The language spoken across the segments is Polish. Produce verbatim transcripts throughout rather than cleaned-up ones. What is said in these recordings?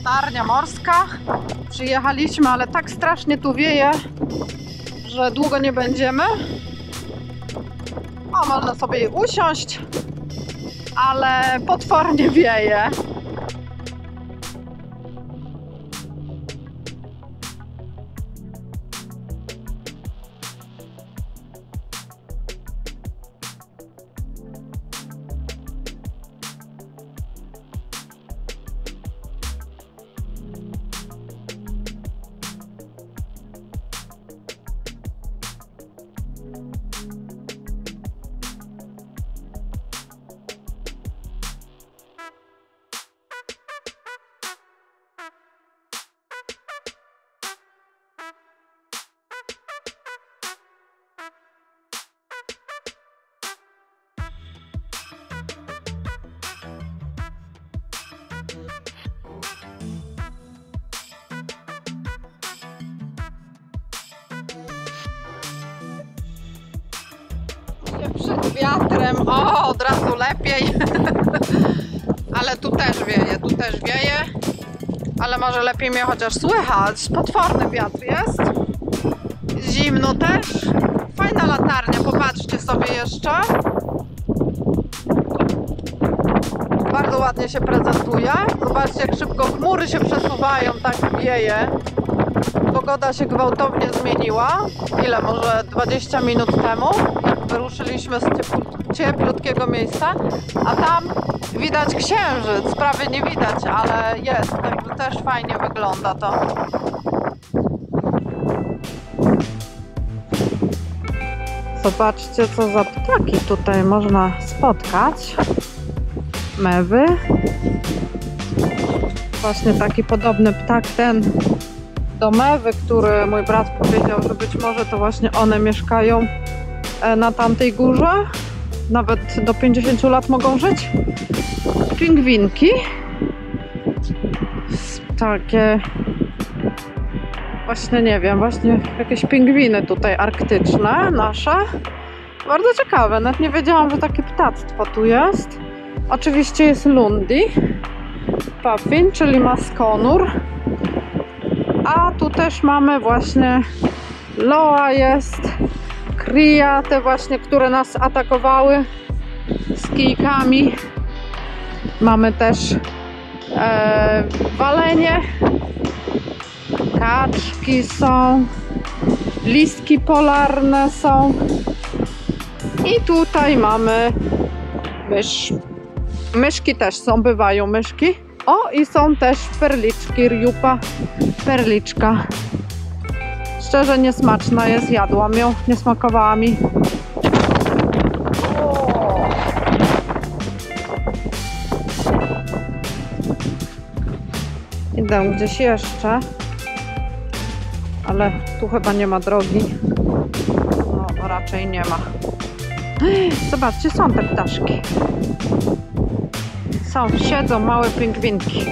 latarnia morska. Przyjechaliśmy, ale tak strasznie tu wieje, że długo nie będziemy. O, można sobie usiąść, ale potwornie wieje. Przed wiatrem, o, od razu lepiej. Ale tu też wieje, tu też wieje. Ale może lepiej mnie chociaż słychać. Potworny wiatr jest. Zimno też. Fajna latarnia, popatrzcie sobie jeszcze. Bardzo ładnie się prezentuje. Zobaczcie, jak szybko chmury się przesuwają, tak wieje. Pogoda się gwałtownie zmieniła. Ile? Może dwadzieścia minut temu, jak wyruszyliśmy z cieplutkiego miejsca, a tam widać księżyc. Prawie nie widać, ale jest. Także też fajnie wygląda to. Zobaczcie, co za ptaki tutaj można spotkać. Mewy. Właśnie taki podobny ptak ten do mewy, który mój brat powiedział, że być może to właśnie one mieszkają na tamtej górze. Nawet do pięćdziesięciu lat mogą żyć. Pingwinki. Takie właśnie nie wiem, właśnie jakieś pingwiny tutaj arktyczne nasze. Bardzo ciekawe, nawet nie wiedziałam, że takie ptactwo tu jest. Oczywiście jest Lundi, Puffin, czyli maskonur. A tu też mamy właśnie Loa jest, Kria, te właśnie, które nas atakowały z kijkami. Mamy też e, walenie, kaczki są, listki polarne są i tutaj mamy mysz. Myszki też są, bywają myszki. O, i są też perliczki, riupa, perliczka. Szczerze niesmaczna jest, jadłam ją, nie smakowała mi. O! Idę gdzieś jeszcze, ale tu chyba nie ma drogi. No, raczej nie ma. Zobaczcie, są te ptaszki. Są, siedzą małe pingwinki.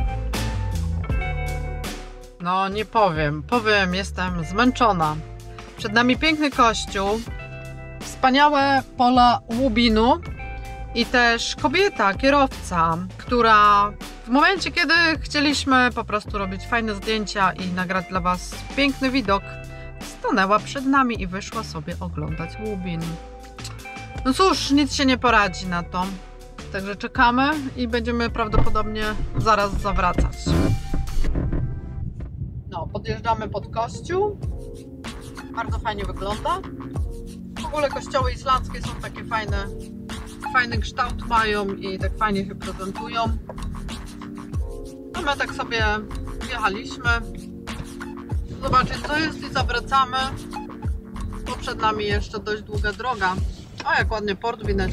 No nie powiem, powiem, jestem zmęczona. Przed nami piękny kościół, wspaniałe pola łubinu i też kobieta, kierowca, która w momencie, kiedy chcieliśmy po prostu robić fajne zdjęcia i nagrać dla Was piękny widok, stanęła przed nami i wyszła sobie oglądać łubin. No cóż, nic się nie poradzi na to. Także czekamy i będziemy prawdopodobnie zaraz zawracać. No, podjeżdżamy pod kościół. Bardzo fajnie wygląda. W ogóle kościoły islandzkie są takie fajne, fajny kształt mają i tak fajnie się prezentują. No my tak sobie wjechaliśmy zobaczyć, co jest, i zawracamy, bo przed nami jeszcze dość długa droga. O, jak ładnie port widać.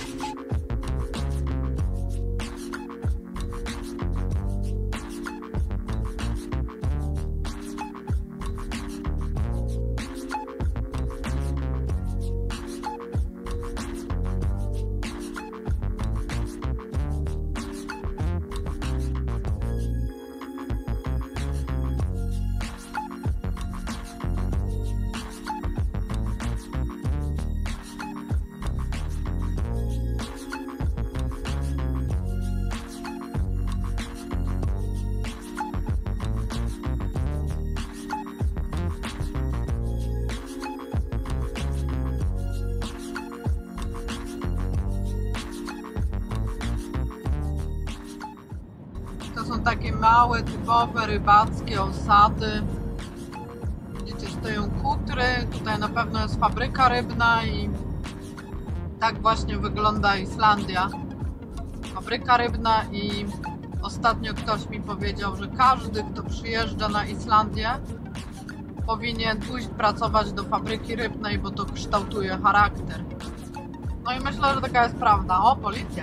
To są takie małe, typowe, rybackie osady. Widzicie, stoją kutry. Tutaj na pewno jest fabryka rybna i tak właśnie wygląda Islandia. Fabryka rybna i ostatnio ktoś mi powiedział, że każdy, kto przyjeżdża na Islandię, powinien pójść pracować do fabryki rybnej, bo to kształtuje charakter. No i myślę, że taka jest prawda. O, policja!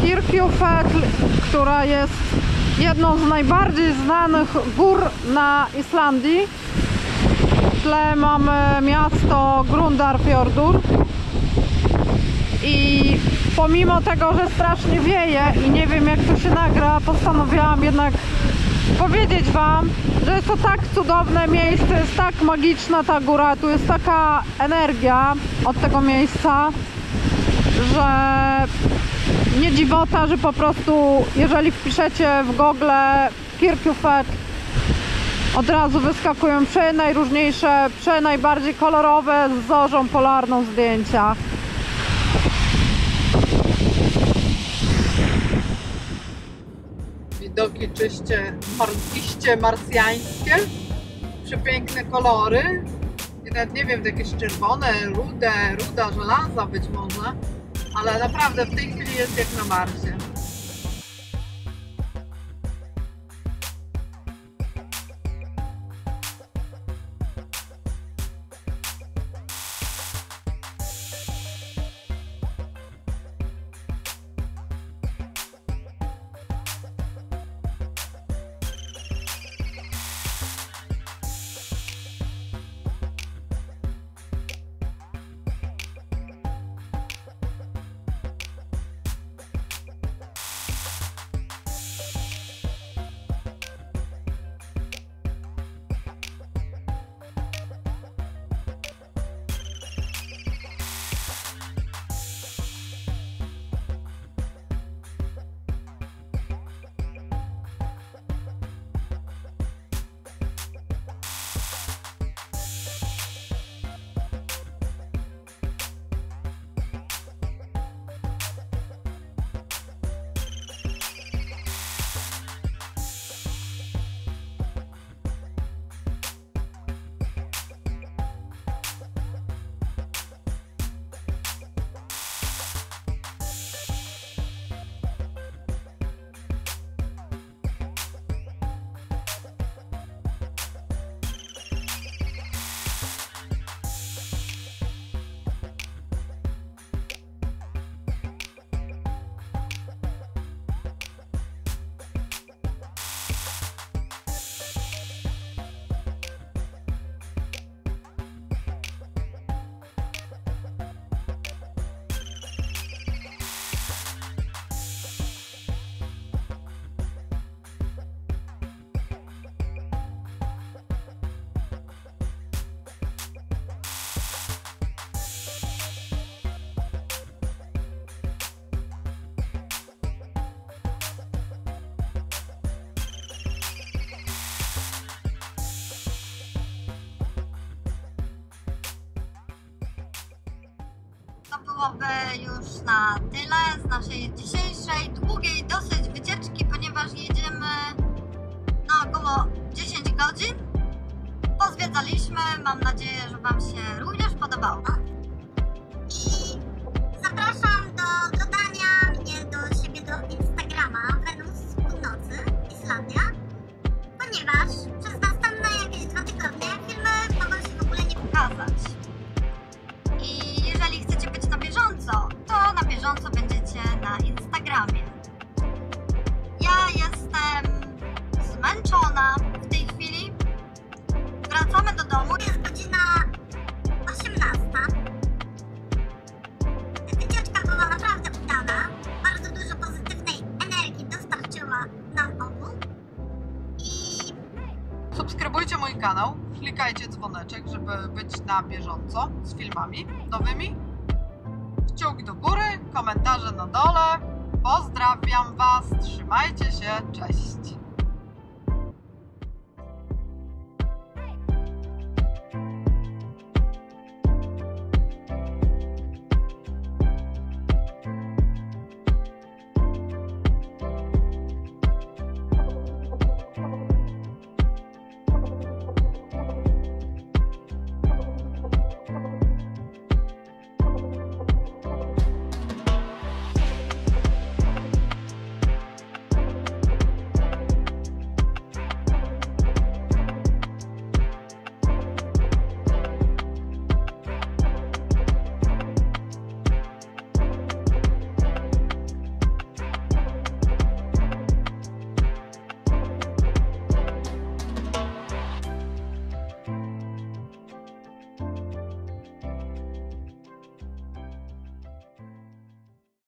Kirkjufell, która jest jedną z najbardziej znanych gór na Islandii. W tle mamy miasto Grundarfjordur i pomimo tego, że strasznie wieje i nie wiem jak to się nagra, postanowiłam jednak powiedzieć wam, że jest to tak cudowne miejsce, jest tak magiczna ta góra, tu jest taka energia od tego miejsca, że nie dziwota, że po prostu jeżeli wpiszecie w Google Kirkjufell, od razu wyskakują przenajróżniejsze, przenajbardziej kolorowe z zorzą polarną zdjęcia. Widoki czyście, iście marsjańskie, przepiękne kolory. I nawet nie wiem, jakieś czerwone, rude, ruda żelaza być może, ale naprawdę w tej chwili jest jak na Marsie. To byłoby już na tyle z naszej dzisiejszej, długiej dosyć wycieczki, ponieważ jedziemy na około dziesięć godzin. Pozwiedzaliśmy, mam nadzieję, że wam się również podobało. I zapraszam do dodania mnie do siebie do Instagrama Wenus Północy Islandia, ponieważ przez następne jakieś dwa tygodnie filmy mogą się w ogóle nie pokazać. I jeżeli chcecie być na bieżąco, to na bieżąco będziecie na Instagramie. Ja jestem zmęczona w tej chwili. Wracamy do domu, jest godzina osiemnasta. Wycieczka była naprawdę udana. Bardzo dużo pozytywnej energii dostarczyła nam obu. I Subskrybujcie mój kanał, klikajcie dzwoneczek, żeby być na bieżąco z filmami nowymi. Kciuk do góry, komentarze na dole. Pozdrawiam was, trzymajcie się, cześć!